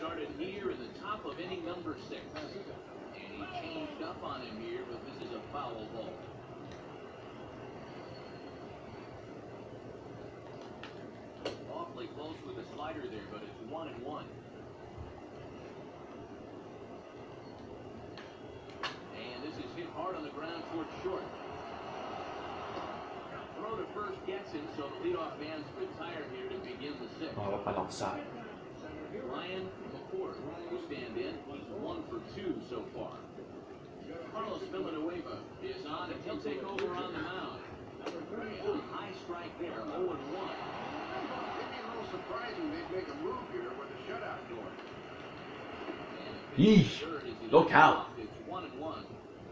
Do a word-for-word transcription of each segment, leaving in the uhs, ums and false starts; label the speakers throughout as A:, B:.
A: started here in the top of inning number six. And he changed up on him here, but this is a foul ball. Awfully close with the slider there, but it's one and one. And this is hit hard on the ground towards short. Throw to first gets him, so the leadoff man's retired here to begin the sixth.
B: Oh, pas l'enside.
A: Ryan McCord will stand in. He's one for two so far. Carlos Villanueva is on, and he'll take over on the mound. A high strike there, oh and one.
C: It'd be a little surprising they'd make a move here with a shutout going.
B: Yeesh. Look out.
A: It's one and one.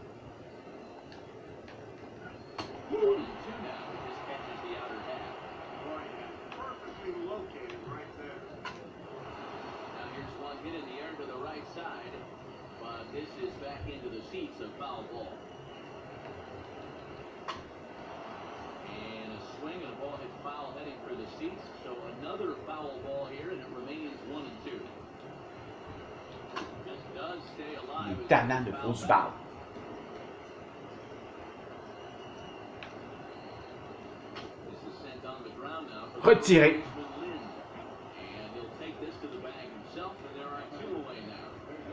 A: One and two now. This catches the outer half.
C: Boy, perfectly located right there.
A: Now here's one hit in the air to the right side, but this is back into the seats, a foul ball. And a swing and a ball hit foul heading for the seats, so another foul ball here, and it remains one and two. This does stay alive.
B: Danane de grosse balle.
A: This is sent on the ground now.
B: Retiré.
A: And he'll take this to the bag himself, and there are two away now.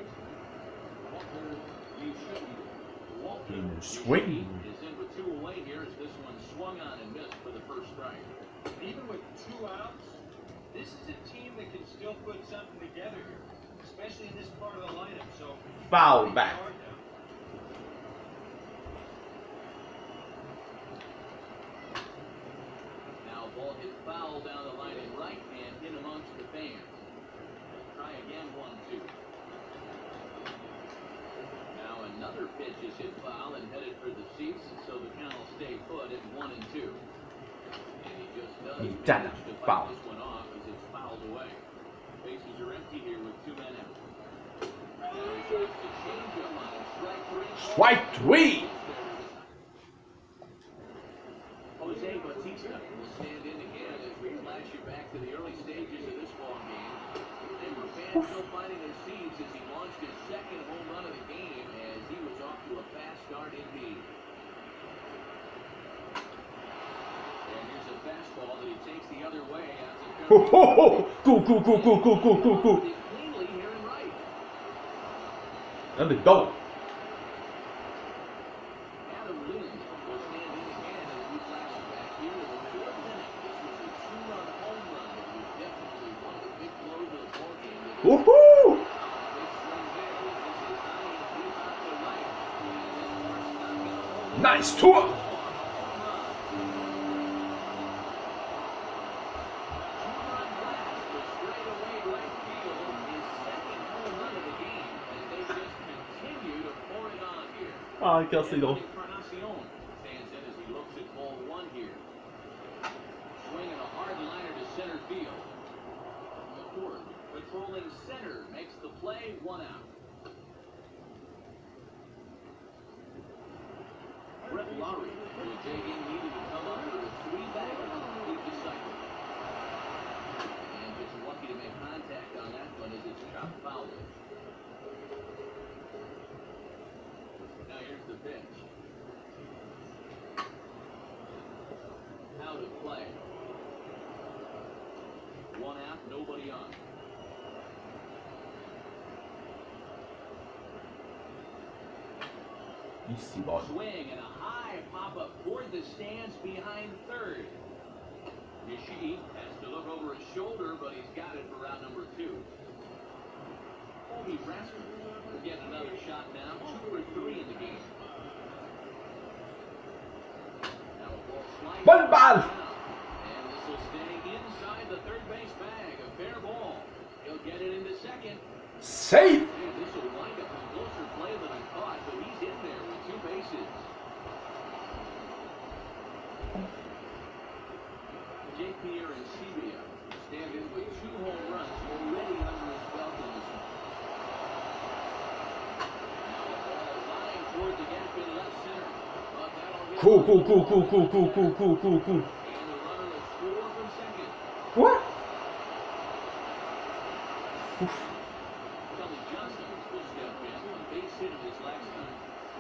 B: In the swing.
A: Is in with two away here as this one swung on and missed for the first strike.
D: Even with two outs, this is a team that can still put something together here, especially in this part of the lineup. So
B: Foul back.
A: Now ball hit foul down the line in right and in amongst the fans. Try again, one two. Now another pitch is hit foul and headed for the seats, so the count will stay put at one and two. And he just does manage to fight this one off as it's fouled away. Bases are empty here with two men out. Now he shows the changeup on him. Strike three.
B: Strike three.
A: Jose Bautista will stand in again as we flash you back to the early stages of this ball game. And for fans still finding their seats as he launched his second home run of the game as he was off to a fast start indeed. And here's a fastball that he takes the other way.
B: Ho ho ho! Cool, cool, cool, cool, cool, cool, cool, cool.
A: Cleanly here in right.
B: Let me go.
A: Adam Lind will stand in again as we flash you back here to the fourth inning. This was a two-run home run that was definitely one of the big blows of the ball game.
B: Woohoo! Nice tour. Ah, quel c'est drôle.
A: Stands in as he looks at ball one here. Swinging a hard liner to center field. McCord patrolling center makes the play, one out. Brett Lowry will dig in, needed to come up with a three-bagger to complete the cycle. And just lucky to make contact on that one as it's chopped foul. Now here's the pitch. Out of play. One out, nobody on.
B: Easy ball.
A: Swing and a high pop-up toward the stands behind third. Ishii has to look over his shoulder, but he's got it for round number two. Colby Raskin will get another shot now, two for three in the game. Now a ball sliding.
B: Bonne balle.
A: And this will stay inside the third base bag. A fair ball. He'll get it into second.
B: Safe.
A: And this will wind up a closer play than I thought, but he's in there with two bases. J. Pierre and Sebia stand in with two home runs already under his belt in this one. Now the ball lying toward the gap in left center. But that'll get
B: Cool, cool, cool, cool, cool, cool, cool, cool, cool, cool.
A: and the runner will score from second.
B: What? Oof.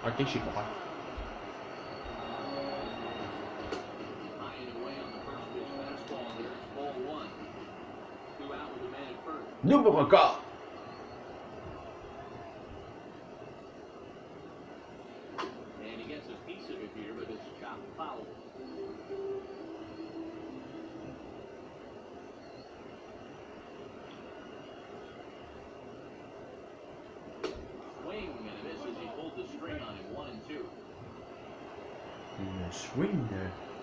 B: 我幾舒服啊！
A: High and away on the first pitch fastball there. It's ball one. Two out with a man at first.
B: Numéro quatre.
A: And he gets a piece of it here, but it's chopped foul. Swing and a miss as he pulled the string on him. One and two.
B: Une swing.